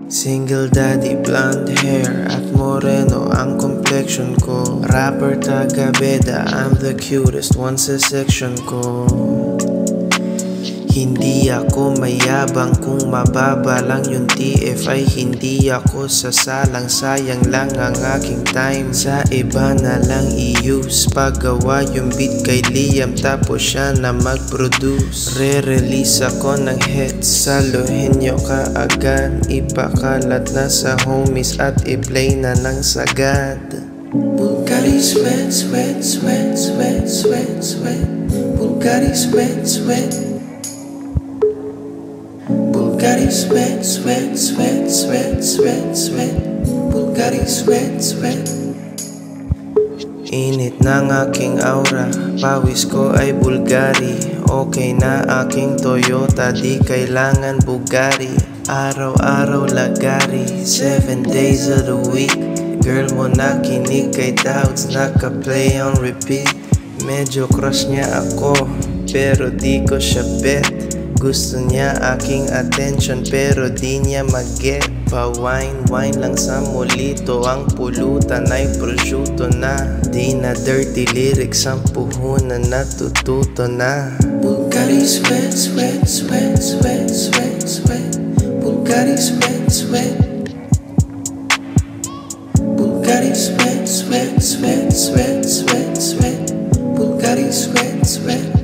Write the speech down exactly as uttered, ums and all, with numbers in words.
Single daddy, blonde hair at moreno ang complexion ko. Rapper taga beda, I'm the cutest one sa section ko. Hindi ako mayabang kung mababa lang yung T F ay hindi ako sasalang. Sayang lang ang aking time, sa iba na lang i-use. Paggawa yung beat kay Liam tapos siya na mag-produce. Re-release ako ng hits, saluhin nyo kaagad. Ipakalat na sa homies at i-play na ng sagad. Bulgari sweat, sweat, sweat, sweat, sweat, sweat. Bulgari sweat, sweat. Bulgari sweat, sweat, sweat, sweat, sweat, sweat. Bulgari sweat, sweat. Init ng aking aura, pawis ko ay Bulgari. Okay na aking Toyota, di kailangan Bugatti. Araw-araw lagari, seven days of the week. Girl mo nakinig kay Doubts, naka-play on repeat. Medyo crush niya ako, pero di ko siya bet. Gusto niya aking attention pero di niya mag-get. Pa-wine-wine lang sa molito, ang pulutan ay prosciutto na. Di na dirty lyrics, ang puhunan natututo na. Bulgari sweat, sweat, sweat, sweat, sweat, sweat. Bulgari sweat, sweat. Bulgari sweat, sweat, sweat, sweat, sweat, sweat. Bulgari sweat, sweat.